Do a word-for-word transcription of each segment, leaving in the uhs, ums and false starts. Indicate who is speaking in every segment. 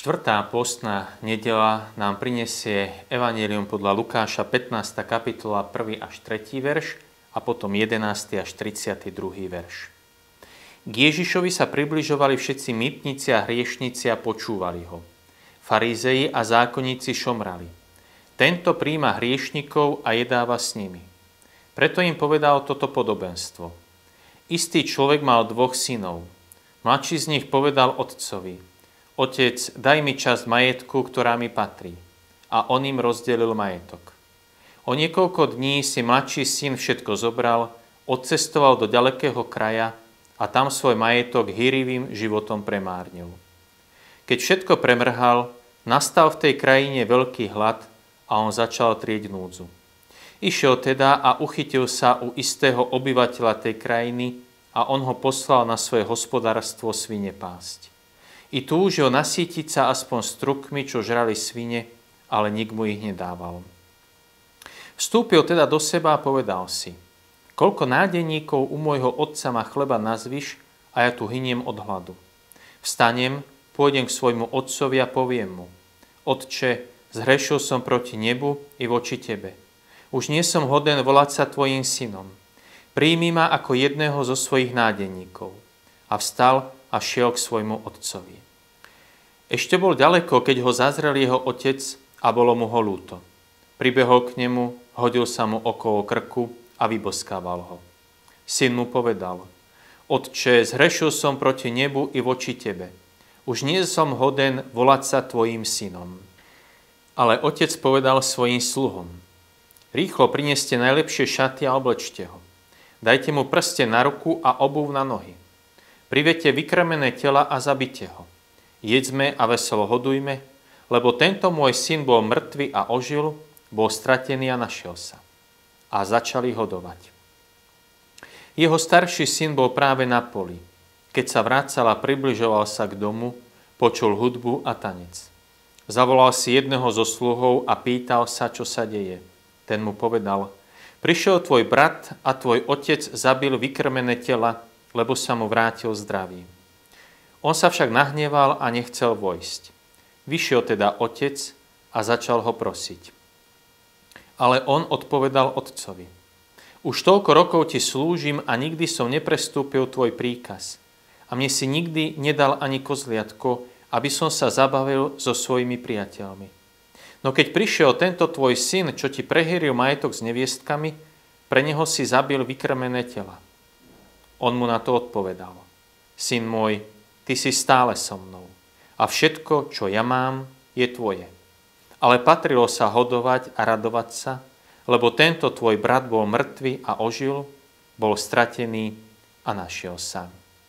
Speaker 1: Štvrtá postná nedeľa nám prinesie Evanjelium podľa Lukáša pätnásta kapitola prvý až tretí verš a potom jedenásty až tridsiaty druhý verš. K Ježišovi sa približovali všetci mýtnici a hriešnici a počúvali ho. Farizei a zákonníci šomrali. Tento prijíma hriešnikov a jedáva s nimi. Preto im povedal toto podobenstvo. Istý človek mal dvoch synov. Mladší z nich povedal otcovi: Otec, daj mi časť majetku, ktorá mi patrí. A on im rozdelil majetok. O niekoľko dní si mladší syn všetko zobral, odcestoval do ďalekého kraja a tam svoj majetok hýrivým životom premárnil. Keď všetko premrhal, nastal v tej krajine veľký hlad a on začal trieť núdzu. Išiel teda a uchytil sa u istého obyvateľa tej krajiny a on ho poslal na svoje hospodárstvo svine pásť. I túžil nasýtiť sa aspoň strukmi, čo žrali svine, ale nik mu ich nedával. Vstúpil teda do seba a povedal si: Koľko nádeníkov u môjho otca má chleba nazvyš a ja tu hyniem od hladu. Vstanem, pôjdem k svojmu otcovi a poviem mu: Otče, zhrešil som proti nebu i voči tebe. Už nie som hoden volať sa tvojim synom. Príjmi ma ako jedného zo svojich nádeníkov. A vstal a šiel k svojmu otcovi. Ešte bol ďaleko, keď ho zazrel jeho otec a bolo mu ho ľúto. Pribehol k nemu, hodil sa mu okolo krku a vyboskával ho. Syn mu povedal: Otče, zhrešil som proti nebu i voči tebe. Už nie som hoden volať sa tvojim synom. Ale otec povedal svojim sluhom: Rýchlo prineste najlepšie šaty a oblečte ho. Dajte mu prsten na ruku a obuv na nohy. Privedte vykrmené tela a zabite ho. Jedzme a veselo hodujme, lebo tento môj syn bol mŕtvy a ožil, bol stratený a našiel sa. A začali hodovať. Jeho starší syn bol práve na poli. Keď sa vracal a približoval sa k domu, počul hudbu a tanec. Zavolal si jedného zo sluhov a pýtal sa, čo sa deje. Ten mu povedal: Prišiel tvoj brat a tvoj otec zabil vykrmené tela, lebo sa mu vrátil zdravý. On sa však nahneval a nechcel vojsť. Vyšiel teda otec a začal ho prosiť. Ale on odpovedal otcovi: Už toľko rokov ti slúžim a nikdy som neprestúpil tvoj príkaz. A mne si nikdy nedal ani kozliatko, aby som sa zabavil so svojimi priateľmi. No keď prišiel tento tvoj syn, čo ti prehýril majetok s neviestkami, pre neho si zabil vykrmené tela. On mu na to odpovedal: Syn môj, ty si stále so mnou a všetko, čo ja mám, je tvoje. Ale patrilo sa hodovať a radovať sa, lebo tento tvoj brat bol mŕtvy a ožil, bol stratený a našiel sa.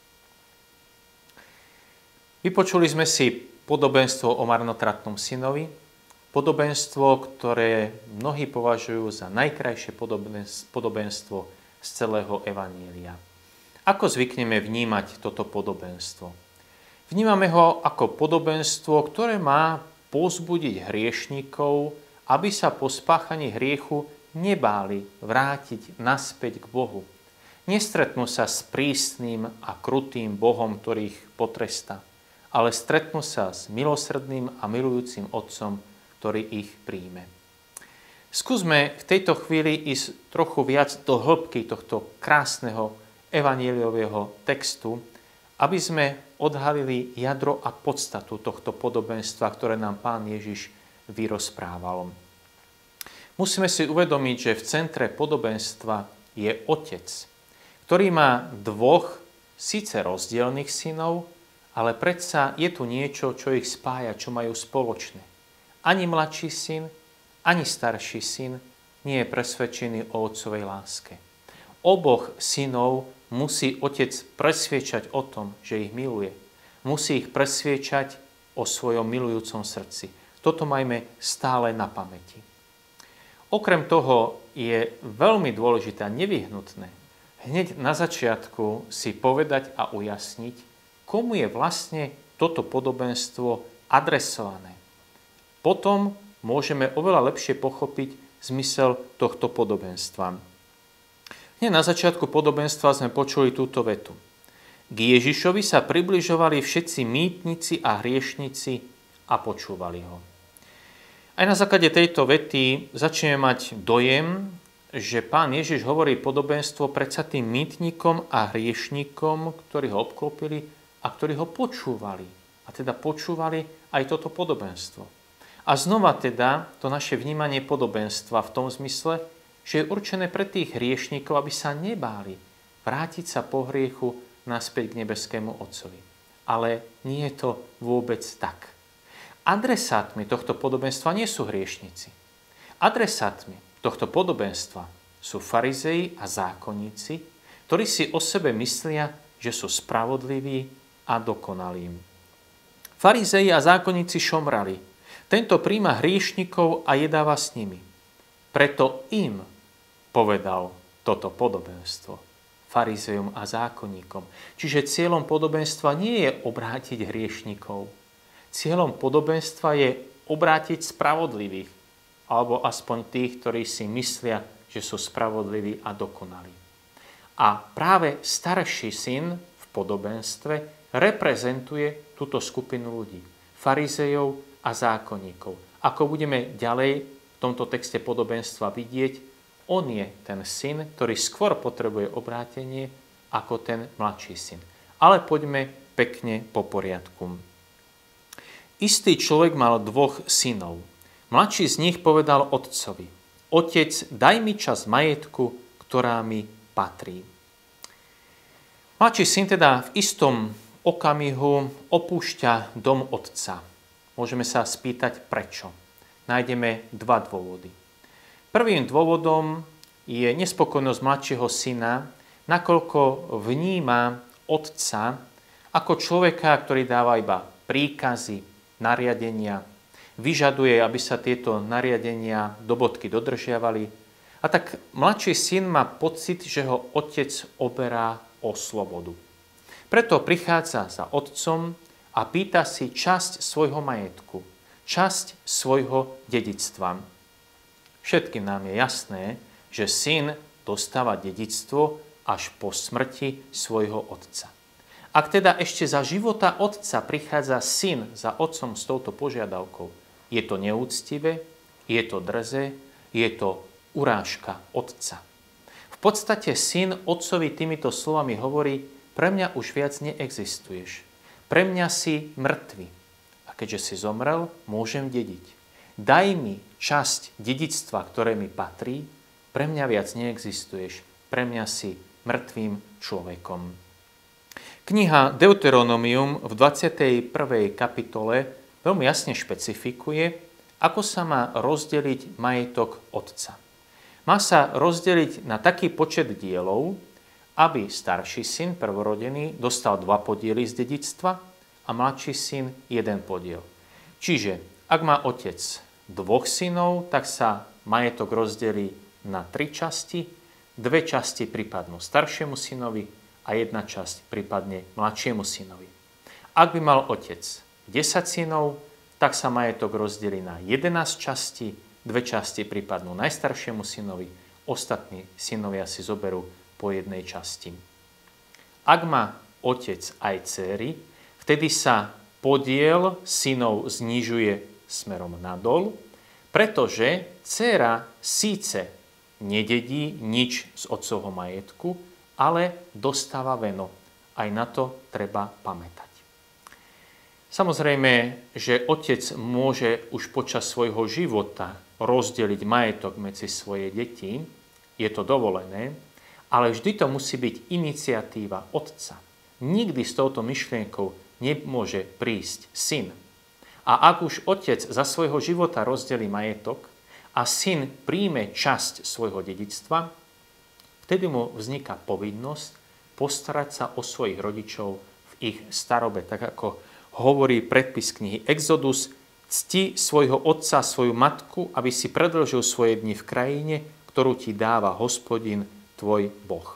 Speaker 1: Vypočuli sme si podobenstvo o marnotratnom synovi, podobenstvo, ktoré mnohí považujú za najkrajšie podobenstvo z celého Evanjelia. Ako zvykneme vnímať toto podobenstvo? Vnímame ho ako podobenstvo, ktoré má povzbudiť hriešnikov, aby sa po spáchaní hriechu nebáli vrátiť naspäť k Bohu. Nestretnú sa s prísnym a krutým Bohom, ktorý ich potrestá, ale stretnú sa s milosrdným a milujúcim Otcom, ktorý ich príjme. Skúsme v tejto chvíli ísť trochu viac do hĺbky tohto krásneho evanjeliového textu, aby sme odhalili jadro a podstatu tohto podobenstva, ktoré nám Pán Ježiš vyrozprával. Musíme si uvedomiť, že v centre podobenstva je otec, ktorý má dvoch síce rozdielnych synov, ale predsa je tu niečo, čo ich spája, čo majú spoločné. Ani mladší syn, ani starší syn nie je presvedčený o otcovej láske. Oboch synov musí otec presviečať o tom, že ich miluje. Musí ich presviečať o svojom milujúcom srdci. Toto majme stále na pamäti. Okrem toho je veľmi dôležité a nevyhnutné hneď na začiatku si povedať a ujasniť, komu je vlastne toto podobenstvo adresované. Potom môžeme oveľa lepšie pochopiť zmysel tohto podobenstva. Hneď na začiatku podobenstva sme počuli túto vetu. K Ježišovi sa približovali všetci mýtnici a hriešnici a a počúvali ho. Aj na základe tejto vety začneme mať dojem, že Pán Ježiš hovorí podobenstvo predsa tým mýtnikom a hriešnikom, ktorí ho obklopili a ktorí ho počúvali. A teda počúvali aj toto podobenstvo. A znova teda to naše vnímanie podobenstva v tom zmysle, že je určené pre tých hriešnikov, aby sa nebáli vrátiť sa po hriechu naspäť k nebeskému Otcovi. Ale nie je to vôbec tak. Adresátmi tohto podobenstva nie sú hriešnici. Adresátmi tohto podobenstva sú farizei a zákonníci, ktorí si o sebe myslia, že sú spravodliví a dokonalí. Farizei a zákonníci šomrali. Tento príjma hriešnikov a jedáva s nimi. Preto im povedal toto podobenstvo. Farizejom a zákonníkom. Čiže cieľom podobenstva nie je obrátiť hriešnikov. Cieľom podobenstva je obrátiť spravodlivých, alebo aspoň tých, ktorí si myslia, že sú spravodliví a dokonalí. A práve starší syn v podobenstve reprezentuje túto skupinu ľudí, farizejov a zákonníkov. Ako budeme ďalej v tomto texte podobenstva vidieť, on je ten syn, ktorý skôr potrebuje obrátenie ako ten mladší syn. Ale poďme pekne po poriadku. Istý človek mal dvoch synov. Mladší z nich povedal otcovi: Otec, daj mi časť majetku, ktorá mi patrí. Mladší syn teda v istom okamihu opúšťa dom otca. Môžeme sa spýtať prečo. Nájdeme dva dôvody. Prvým dôvodom je nespokojnosť mladšieho syna, nakoľko vníma otca ako človeka, ktorý dáva iba príkazy, nariadenia, vyžaduje, aby sa tieto nariadenia do bodky dodržiavali. A tak mladší syn má pocit, že ho otec oberá o slobodu. Preto prichádza za otcom a pýta si časť svojho majetku, časť svojho dedičstva. Všetkým nám je jasné, že syn dostáva dedičstvo až po smrti svojho otca. Ak teda ešte za života otca prichádza syn za otcom s touto požiadavkou, je to neúctivé, je to drze, je to urážka otca. V podstate syn otcovi týmito slovami hovorí: pre mňa už viac neexistuješ, pre mňa si mŕtvy. A keďže si zomrel, môžem dediť. Daj mi časť dedičstva, ktoré mi patrí, pre mňa viac neexistuješ, pre mňa si mŕtvým človekom. Kniha Deuteronomium v dvadsiatej prvej kapitole veľmi jasne špecifikuje, ako sa má rozdeliť majetok otca. Má sa rozdeliť na taký počet dielov, aby starší syn, prvorodený, dostal dva podiely z dedičstva a mladší syn jeden podiel. Čiže, ak má otec dvoch synov, tak sa majetok rozdelí na tri časti. Dve časti pripadnú staršiemu synovi a jedna časť pripadne mladšiemu synovi. Ak by mal otec desať synov, tak sa majetok rozdelí na jedenásť častí, dve časti pripadnú najstaršiemu synovi, ostatní synovia si zoberú po jednej časti. Ak má otec aj dcéry, vtedy sa podiel synov znižuje smerom nadol, pretože dcéra síce nededí nič z otcovho majetku, ale dostáva veno. Aj na to treba pamätať. Samozrejme, že otec môže už počas svojho života rozdeliť majetok medzi svoje deti, je to dovolené, ale vždy to musí byť iniciatíva otca. Nikdy s touto myšlienkou nemôže prísť syn. A ak už otec za svojho života rozdelí majetok a syn príjme časť svojho dedičstva, vtedy mu vzniká povinnosť postarať sa o svojich rodičov v ich starobe. Tak ako hovorí predpis knihy Exodus: cti svojho otca, svoju matku, aby si predĺžil svoje dni v krajine, ktorú ti dáva Hospodin, tvoj Boh.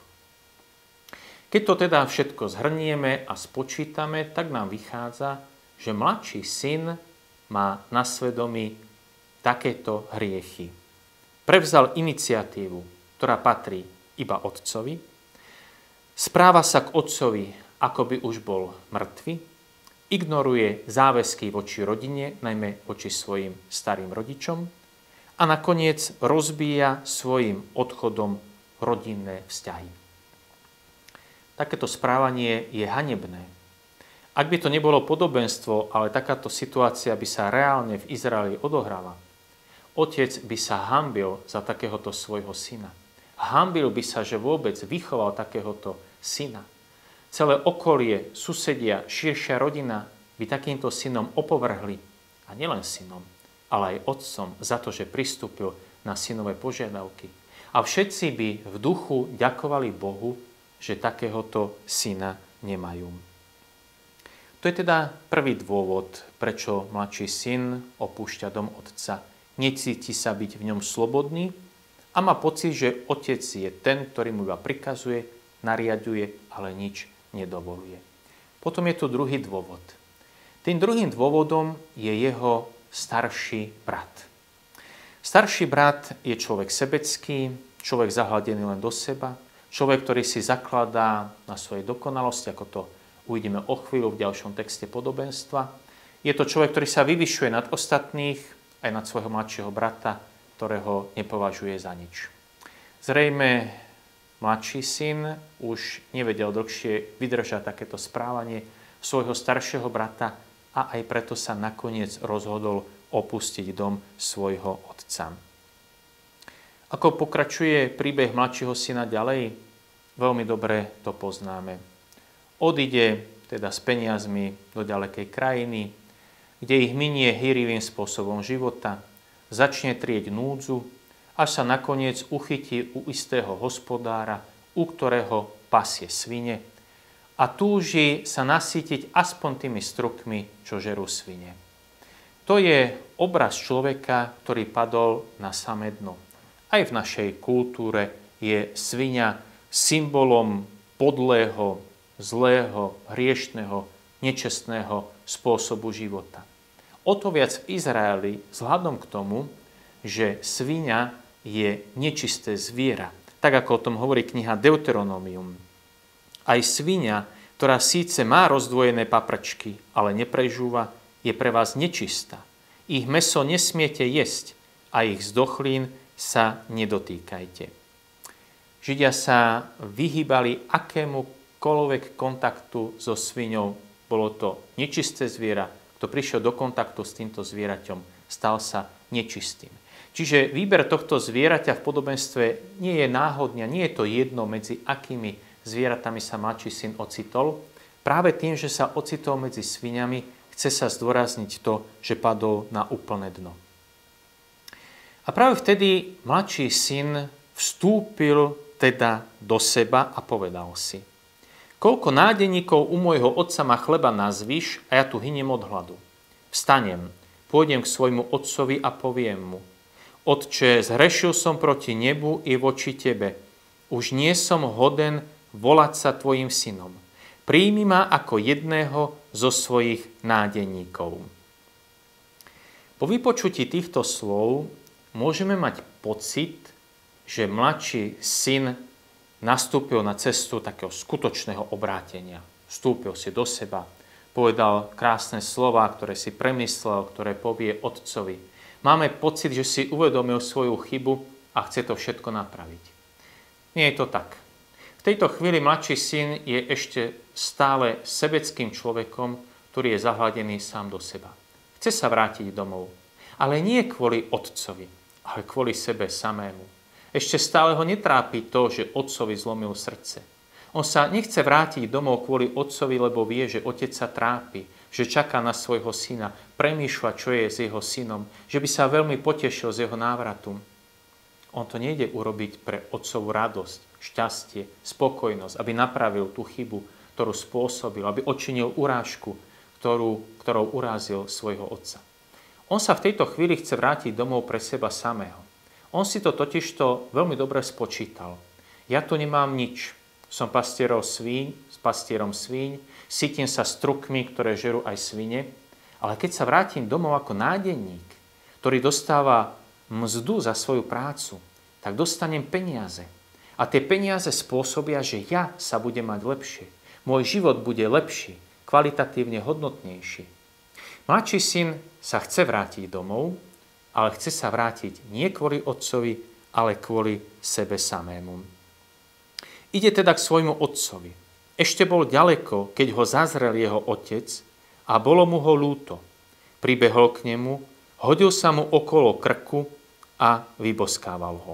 Speaker 1: Keď to teda všetko zhrnieme a spočítame, tak nám vychádza, že mladší syn má na svedomí takéto hriechy. Prevzal iniciatívu, ktorá patrí iba otcovi, správa sa k otcovi, ako by už bol mŕtvy, ignoruje záväzky voči rodine, najmä voči svojim starým rodičom a nakoniec rozbíja svojim odchodom rodinné vzťahy. Takéto správanie je hanebné. Ak by to nebolo podobenstvo, ale takáto situácia by sa reálne v Izraeli odohrala, otec by sa hanbil za takéhoto svojho syna. Hanbil by sa, že vôbec vychoval takéhoto syna. Celé okolie, susedia, širšia rodina by takýmto synom opovrhli, a nielen synom, ale aj otcom za to, že pristúpil na synové požiadavky. A všetci by v duchu ďakovali Bohu, že takéhoto syna nemajú. To je teda prvý dôvod, prečo mladší syn opúšťa dom otca. Necíti sa byť v ňom slobodný a má pocit, že otec je ten, ktorý mu iba prikazuje, nariaduje, ale nič nedovoluje. Potom je tu druhý dôvod. Tým druhým dôvodom je jeho starší brat. Starší brat je človek sebecký, človek zahladený len do seba, človek, ktorý si zakladá na svojej dokonalosti, ako to uvidíme o chvíľu v ďalšom texte podobenstva. Je to človek, ktorý sa vyvyšuje nad ostatných, aj nad svojho mladšieho brata, ktorého nepovažuje za nič. Zrejme mladší syn už nevedel dlhšie vydržať takéto správanie svojho staršieho brata a aj preto sa nakoniec rozhodol opustiť dom svojho otca. Ako pokračuje príbeh mladšieho syna ďalej? Veľmi dobre to poznáme. Odíde teda s peniazmi do ďalekej krajiny, kde ich minie hýrivým spôsobom života, začne trieť núdzu, až sa nakoniec uchytí u istého hospodára, u ktorého pasie svine a túži sa nasýtiť aspoň tými strukmi, čo žerú svine. To je obraz človeka, ktorý padol na samé dno. Aj v našej kultúre je sviňa symbolom podlého, zlého, hriešného, nečestného spôsobu života. O to viac v Izraeli vzhľadom k tomu, že sviňa je nečisté zviera. Tak ako o tom hovorí kniha Deuteronomium. Aj sviňa, ktorá síce má rozdvojené paprčky, ale neprežúva, je pre vás nečistá. Ich mäso nesmiete jesť a ich zdochlín sa nedotýkajte. Židia sa vyhýbali akémukoľvek kontaktu so sviňou. Bolo to nečisté zviera. Kto prišiel do kontaktu s týmto zvieraťom, stal sa nečistým. Čiže výber tohto zvieraťa v podobenstve nie je náhodný, nie je to jedno, medzi akými zvieratami sa mladší syn ocitol. Práve tým, že sa ocitol medzi sviňami, chce sa zdôrazniť to, že padol na úplné dno. A práve vtedy mladší syn vstúpil teda do seba a povedal si: koľko nádeníkov u môjho otca ma chleba nazvíš a ja tu hyniem od hladu. Vstanem, pôjdem k svojmu otcovi a poviem mu: Otče, zhrešil som proti nebu i voči tebe. Už nie som hoden volať sa tvojim synom. Príjmi ma ako jedného zo svojich nádeníkov. Po vypočutí týchto slov môžeme mať pocit, že mladší syn nastúpil na cestu takého skutočného obrátenia. Vstúpil si do seba, povedal krásne slová, ktoré si premyslel, ktoré povie otcovi. Máme pocit, že si uvedomil svoju chybu a chce to všetko napraviť. Nie je to tak. V tejto chvíli mladší syn je ešte stále sebeckým človekom, ktorý je zahladený sám do seba. Chce sa vrátiť domov, ale nie kvôli otcovi, ale kvôli sebe samému. Ešte stále ho netrápi to, že otcovi zlomil srdce. On sa nechce vrátiť domov kvôli otcovi, lebo vie, že otec sa trápi, že čaká na svojho syna, premýšľa, čo je s jeho synom, že by sa veľmi potešil z jeho návratu. On to nejde urobiť pre otcovú radosť, šťastie, spokojnosť, aby napravil tú chybu, ktorú spôsobil, aby odčinil urážku, ktorú, ktorou urazil svojho otca. On sa v tejto chvíli chce vrátiť domov pre seba samého. On si to totižto veľmi dobre spočítal. Ja tu nemám nič. Som pastierom svíň, s pastierom svíň, sytím sa strukmi, ktoré žerú aj svine, ale keď sa vrátim domov ako nádenník, ktorý dostáva mzdu za svoju prácu, tak dostanem peniaze. A tie peniaze spôsobia, že ja sa budem mať lepšie. Môj život bude lepší. kvalitatívne hodnotnejší. Mladší syn sa chce vrátiť domov, ale chce sa vrátiť nie kvôli otcovi, ale kvôli sebe samému. Ide teda k svojmu otcovi. Ešte bol ďaleko, keď ho zazrel jeho otec a bolo mu ho ľúto. Pribehol k nemu, hodil sa mu okolo krku a vyboskával ho.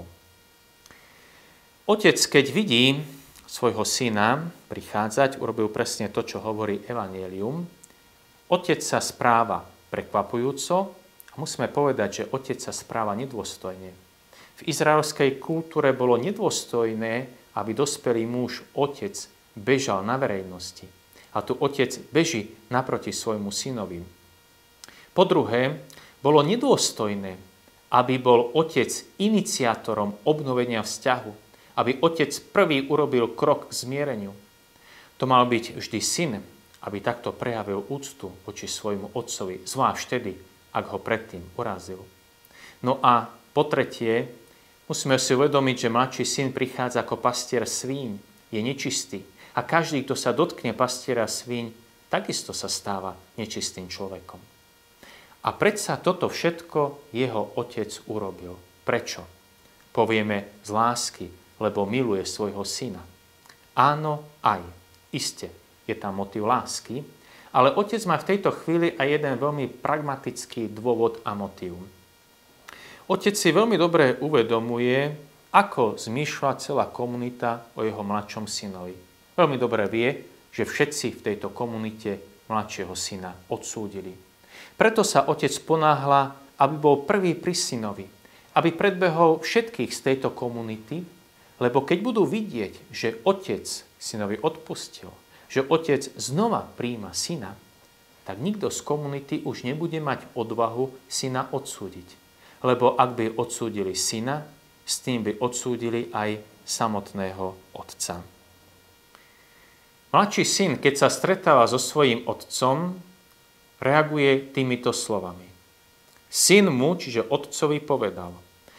Speaker 1: Otec, keď vidí svojho syna prichádzať, urobil presne to, čo hovorí evanjelium. Otec sa správa prekvapujúco a musíme povedať, že otec sa správa nedôstojne. V izraelskej kultúre bolo nedôstojné, aby dospelý muž, otec, bežal na verejnosti. A tu otec beží naproti svojmu synovi. Po druhé, bolo nedôstojné, aby bol otec iniciátorom obnovenia vzťahu, aby otec prvý urobil krok k zmiereniu. To mal byť vždy syn, aby takto prejavil úctu voči svojmu otcovi, zvlášť vtedy, ak ho predtým urazil. No a po tretie, musíme si uvedomiť, že mladší syn prichádza ako pastier svíň, je nečistý. A každý, kto sa dotkne pastiera svíň, takisto sa stáva nečistým človekom. A predsa toto všetko jeho otec urobil. Prečo? Povieme z lásky, lebo miluje svojho syna. Áno, aj. Iste, je tam motiv lásky, ale otec má v tejto chvíli aj jeden veľmi pragmatický dôvod a motiv. Otec si veľmi dobre uvedomuje, ako zmýšľa celá komunita o jeho mladšom synovi. Veľmi dobre vie, že všetci v tejto komunite mladšieho syna odsúdili. Preto sa otec ponáhla, aby bol prvý pri synovi, aby predbehol všetkých z tejto komunity, lebo keď budú vidieť, že otec synovi odpustil, že otec znova prijíma syna, tak nikto z komunity už nebude mať odvahu syna odsúdiť. Lebo ak by odsúdili syna, s tým by odsúdili aj samotného otca. Mladší syn, keď sa stretáva so svojím otcom, reaguje týmito slovami. Syn mu, čiže otcovi, povedal: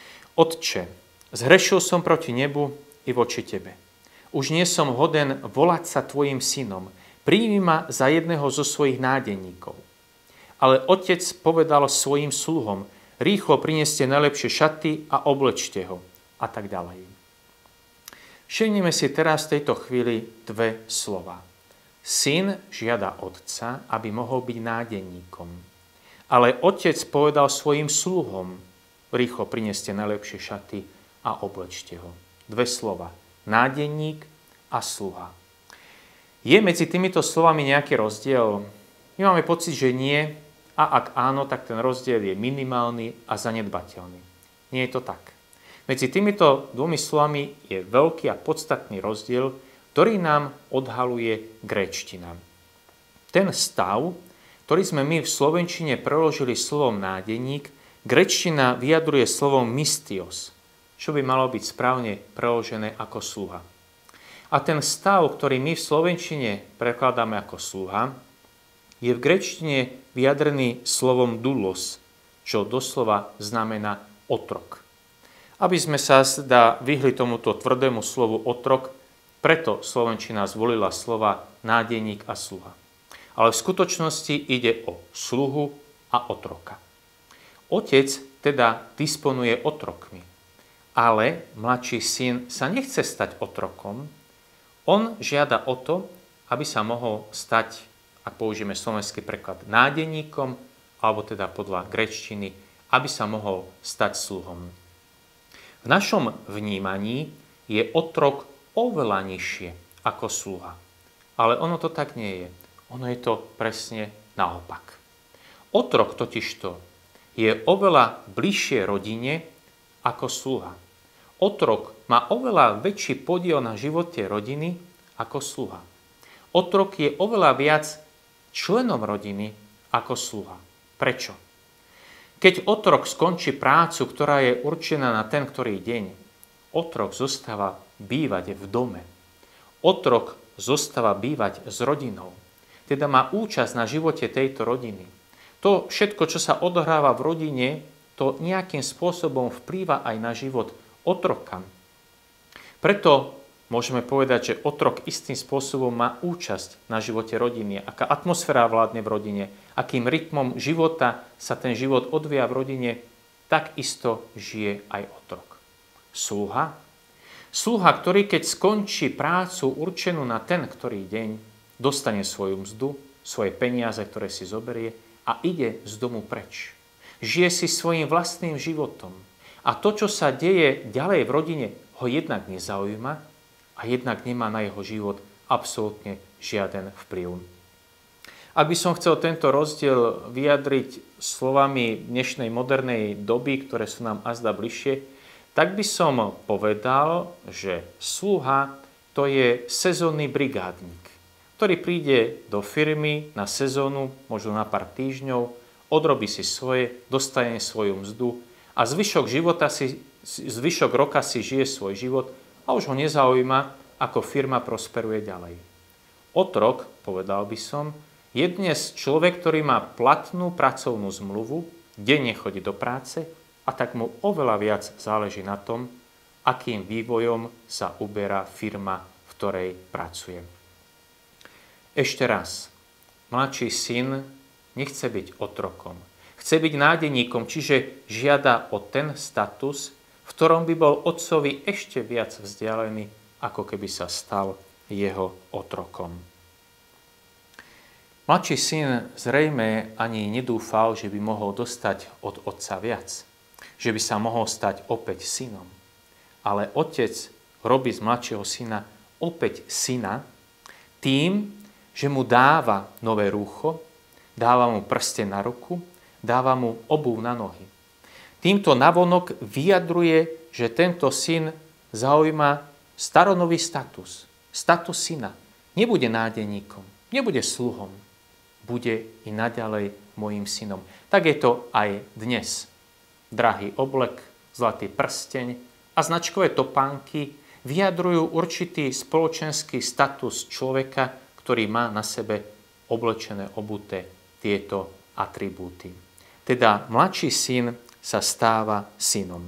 Speaker 1: Otče, zhrešil som proti nebu i voči tebe. Už nie som hoden volať sa tvojim synom. Príjmi ma za jedného zo svojich nádeníkov. Ale otec povedal svojim sluhom: Rýchlo prineste najlepšie šaty a oblečte ho. A tak ďalej. Všimnime si teraz v tejto chvíli dve slova. Syn žiada otca, aby mohol byť nádeníkom. Ale otec povedal svojim sluhom: Rýchlo prineste najlepšie šaty a oblečte ho. Dve slova. Nádeník a sluha. Je medzi týmito slovami nejaký rozdiel? My máme pocit, že nie, a ak áno, tak ten rozdiel je minimálny a zanedbateľný. Nie je to tak. Medzi týmito dvomi slovami je veľký a podstatný rozdiel, ktorý nám odhaluje gréčtina. Ten stav, ktorý sme my v slovenčine preložili slovom nádeník, gréčtina vyjadruje slovom mystios, čo by malo byť správne preložené ako sluha. A ten stav, ktorý my v slovenčine prekladáme ako sluha, je v gréčtine vyjadrený slovom doulos, čo doslova znamená otrok. Aby sme sa teda vyhli tomuto tvrdému slovu otrok, preto slovenčina zvolila slova nádeník a sluha. Ale v skutočnosti ide o sluhu a otroka. Otec teda disponuje otrokmi, ale mladší syn sa nechce stať otrokom. On žiada o to, aby sa mohol stať, ak použijeme slovenský preklad, nádeníkom, alebo teda podľa gréčtiny, aby sa mohol stať sluhom. V našom vnímaní je otrok oveľa nižšie ako sluha. Ale ono to tak nie je. Ono je to presne naopak. Otrok totižto je oveľa bližšie rodine ako sluha. Otrok má oveľa väčší podiel na živote rodiny ako sluha. Otrok je oveľa viac členom rodiny ako sluha. Prečo? Keď otrok skončí prácu, ktorá je určená na ten ktorý deň, otrok zostáva bývať v dome. Otrok zostáva bývať s rodinou. Teda má účasť na živote tejto rodiny. To všetko, čo sa odohráva v rodine, to nejakým spôsobom vplýva aj na život otroka. Preto Môžeme povedať, že otrok istým spôsobom má účasť na živote rodiny. Aká atmosféra vládne v rodine, akým rytmom života sa ten život odvíja v rodine, takisto žije aj otrok. Sluha. Sluha, ktorý keď skončí prácu určenú na ten, ktorý deň, dostane svoju mzdu, svoje peniaze, ktoré si zoberie a ide z domu preč. Žije si svojím vlastným životom. A to, čo sa deje ďalej v rodine, ho jednak nezaujíma a jednak nemá na jeho život absolútne žiaden vplyv. Ak by som chcel tento rozdiel vyjadriť slovami dnešnej modernej doby, ktoré sú nám azda bližšie, tak by som povedal, že sluha to je sezónny brigádnik, ktorý príde do firmy na sezónu, možno na pár týždňov, odrobí si svoje, dostane svoju mzdu a zvyšok života si, zvyšok roka si žije svoj život a už ho nezaujíma, ako firma prosperuje ďalej. Otrok, povedal by som, je dnes človek, ktorý má platnú pracovnú zmluvu, denne chodí do práce a tak mu oveľa viac záleží na tom, akým vývojom sa uberá firma, v ktorej pracuje. Ešte raz, mladší syn nechce byť otrokom. Chce byť nádeníkom, čiže žiada o ten status, v ktorom by bol otcovi ešte viac vzdialený, ako keby sa stal jeho otrokom. Mladší syn zrejme ani nedúfal, že by mohol dostať od otca viac, že by sa mohol stať opäť synom. Ale otec robí z mladšieho syna opäť syna tým, že mu dáva nové rúcho, dáva mu prsten na ruku, dáva mu obuv na nohy. Týmto navonok vyjadruje, že tento syn zaujíma staronový status, status syna. Nebude nádeníkom, nebude sluhom, bude i naďalej mojím synom. Tak je to aj dnes. Drahý oblek, zlatý prsteň a značkové topánky vyjadrujú určitý spoločenský status človeka, ktorý má na sebe oblečené, obuté tieto atribúty. Teda mladší syn sa stáva synom.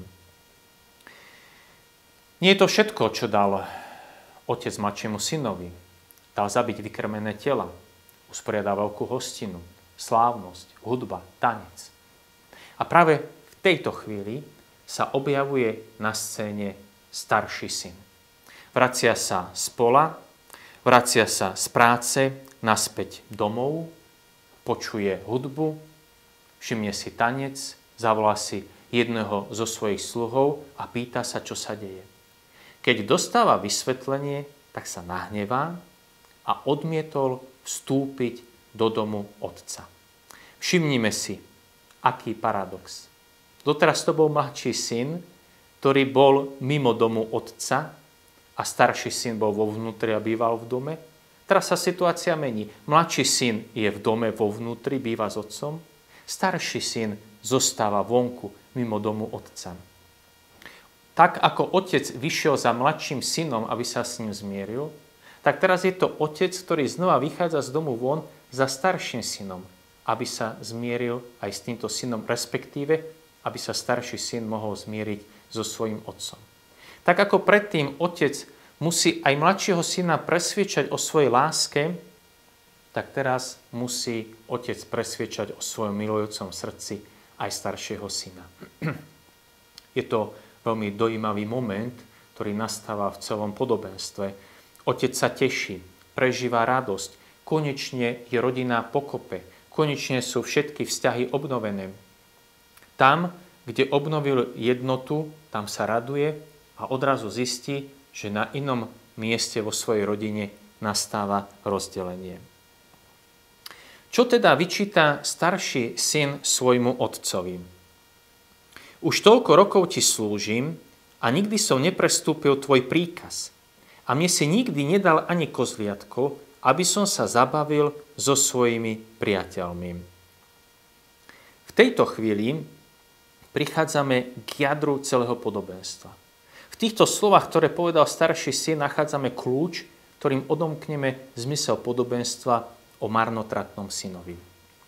Speaker 1: Nie je to všetko, čo dal otec mladšiemu synovi. Dal zabiť vykrmené tela, usporiadal veľkú hostinu, slávnosť, hudba, tanec. A práve v tejto chvíli sa objavuje na scéne starší syn. Vracia sa z pola, vracia sa z práce naspäť domov, počuje hudbu, všimne si tanec, zavolá si jedného zo svojich sluhov a pýta sa, čo sa deje. Keď dostáva vysvetlenie, tak sa nahnevá a odmietol vstúpiť do domu otca. Všimnime si, aký paradox. Doteraz to bol mladší syn, ktorý bol mimo domu otca a starší syn bol vo vnútri a býval v dome. Teraz sa situácia mení. Mladší syn je v dome vo vnútri, býva s otcom. Starší syn zostáva vonku, mimo domu otca. Tak ako otec vyšiel za mladším synom, aby sa s ním zmieril, tak teraz je to otec, ktorý znova vychádza z domu von za starším synom, aby sa zmieril aj s týmto synom, respektíve, aby sa starší syn mohol zmieriť so svojím otcom. Tak ako predtým otec musí aj mladšieho syna presviečať o svojej láske, tak teraz musí otec presviečať o svojom milujúcom srdci aj staršieho syna. Je to veľmi dojímavý moment, ktorý nastáva v celom podobenstve. Otec sa teší, prežíva radosť, konečne je rodina pokope, konečne sú všetky vzťahy obnovené. Tam, kde obnovil jednotu, tam sa raduje a odrazu zistí, že na inom mieste vo svojej rodine nastáva rozdelenie. Čo teda vyčíta starší syn svojmu otcovi? Už toľko rokov ti slúžim a nikdy som neprestúpil tvoj príkaz. A mne si nikdy nedal ani kozliatko, aby som sa zabavil so svojimi priateľmi. V tejto chvíli prichádzame k jadru celého podobenstva. V týchto slovách, ktoré povedal starší syn, nachádzame kľúč, ktorým odomkneme zmysel podobenstva o marnotratnom synovi.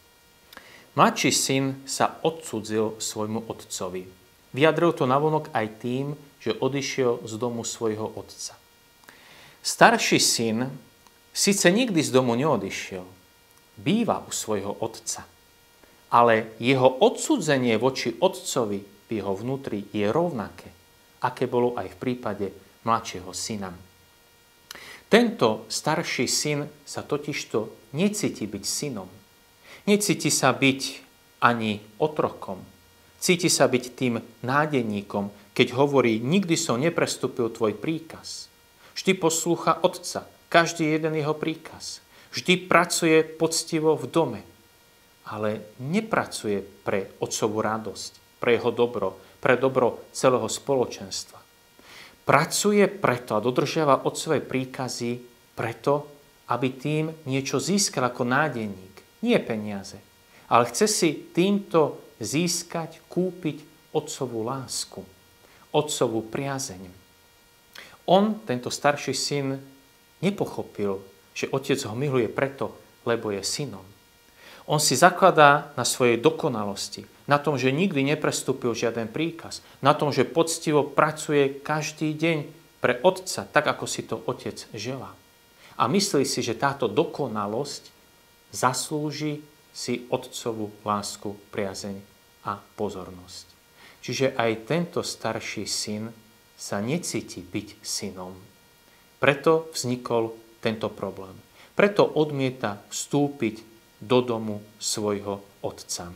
Speaker 1: Mladší syn sa odcudzil svojmu otcovi. Vyjadril to navonok aj tým, že odišiel z domu svojho otca. Starší syn síce nikdy z domu neodišiel, býva u svojho otca, ale jeho odsudzenie voči otcovi v jeho vnútri je rovnaké, aké bolo aj v prípade mladšieho syna. Tento starší syn sa totižto necíti byť synom. Necíti sa byť ani otrokom. Cíti sa byť tým nádeníkom, keď hovorí, nikdy som neprestúpil tvoj príkaz. Vždy poslúcha otca, každý jeden jeho príkaz. Vždy pracuje poctivo v dome, ale nepracuje pre otcovú radosť, pre jeho dobro, pre dobro celého spoločenstva. Pracuje preto a dodržiava otcové príkazy preto, aby tým niečo získal ako nádeník. Nie peniaze, ale chce si týmto získať, kúpiť otcovú lásku, otcovú priazeň. On, tento starší syn, nepochopil, že otec ho miluje preto, lebo je synom. On si zakladá na svojej dokonalosti, na tom, že nikdy neprestúpil žiaden príkaz, na tom, že poctivo pracuje každý deň pre otca, tak ako si to otec želá. A myslí si, že táto dokonalosť zaslúži si otcovú lásku, priazeň a pozornosť. Čiže aj tento starší syn sa necíti byť synom. Preto vznikol tento problém. Preto odmieta vstúpiť do domu svojho otca.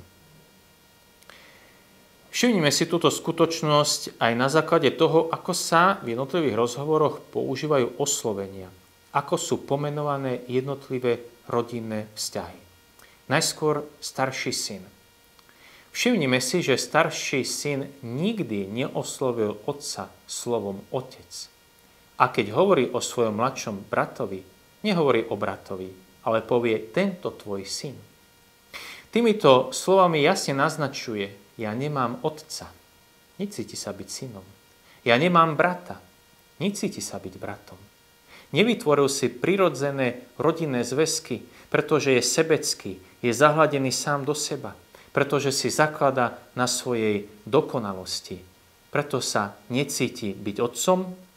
Speaker 1: Všimnime si túto skutočnosť aj na základe toho, ako sa v jednotlivých rozhovoroch používajú oslovenia, ako sú pomenované jednotlivé rodinné vzťahy. Najskôr starší syn. Všimnime si, že starší syn nikdy neoslovil otca slovom otec. A keď hovorí o svojom mladšom bratovi, nehovorí o bratovi, ale povie tento tvoj syn. Týmito slovami jasne naznačuje, ja nemám otca, necíti sa byť synom. Ja nemám brata, necíti sa byť bratom. Nevytvoril si prirodzené rodinné zväzky, pretože je sebecký, je zahladený sám do seba, pretože si zakladá na svojej dokonalosti. Preto sa necíti byť otcom,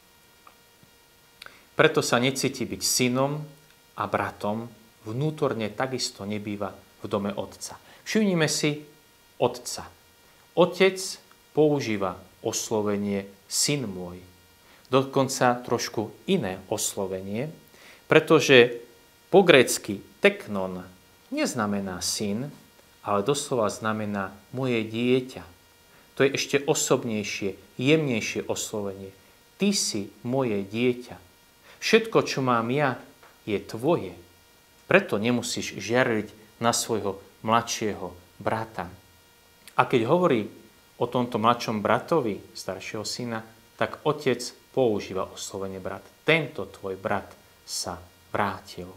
Speaker 1: preto sa necíti byť synom a bratom, vnútorne takisto nebýva v dome otca. Všimnime si otca. Otec používa oslovenie syn môj. Dokonca trošku iné oslovenie, pretože po grécky teknon neznamená syn, ale doslova znamená moje dieťa. To je ešte osobnejšie, jemnejšie oslovenie. Ty si moje dieťa. Všetko, čo mám ja, je tvoje. Preto nemusíš žiariť na svojho mladšieho brata. A keď hovorí o tomto mladšom bratovi, staršieho syna, tak otec používa oslovenie brat. Tento tvoj brat sa vrátil.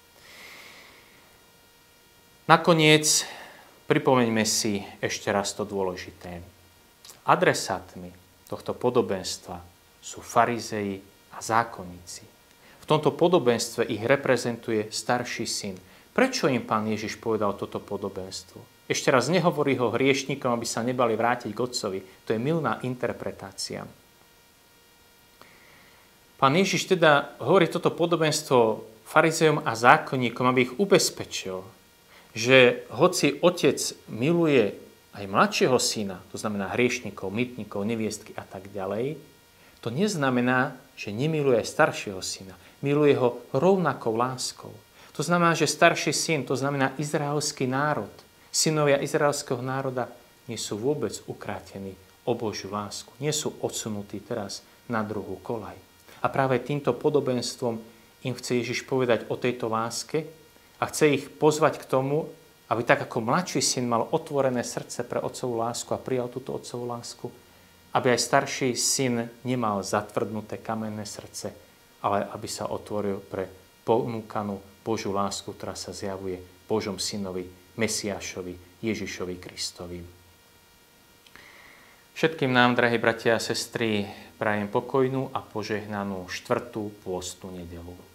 Speaker 1: Nakoniec pripomeňme si ešte raz to dôležité. Adresátmi tohto podobenstva sú farizei a zákonníci. V tomto podobenstve ich reprezentuje starší syn. Prečo im Pán Ježiš povedal toto podobenstvo? Ešte raz, nehovorí ho hriešnikom, aby sa nebali vrátiť k otcovi. To je mylná interpretácia. Pán Ježiš teda hovorí toto podobenstvo farizejom a zákonníkom, aby ich ubezpečil, že hoci otec miluje aj mladšieho syna, to znamená hriešnikov, mýtnikov, neviestky a tak ďalej, to neznamená, že nemiluje aj staršieho syna. Miluje ho rovnakou láskou. To znamená, že starší syn, to znamená izraelský národ, synovia izraelského národa nie sú vôbec ukrátení o Božiu lásku. Nie sú odsunutí teraz na druhú koľaj. A práve týmto podobenstvom im chce Ježiš povedať o tejto láske a chce ich pozvať k tomu, aby tak ako mladší syn mal otvorené srdce pre otcovú lásku a prijal túto otcovú lásku, aby aj starší syn nemal zatvrdnuté kamenné srdce, ale aby sa otvoril pre ponúkanú Božiu lásku, ktorá sa zjavuje Božom synovi, Mesiášovi, Ježišovi Kristovi. Všetkým nám, drahí bratia a sestry, prajem pokojnú a požehnanú štvrtú pôstnu nedeľu.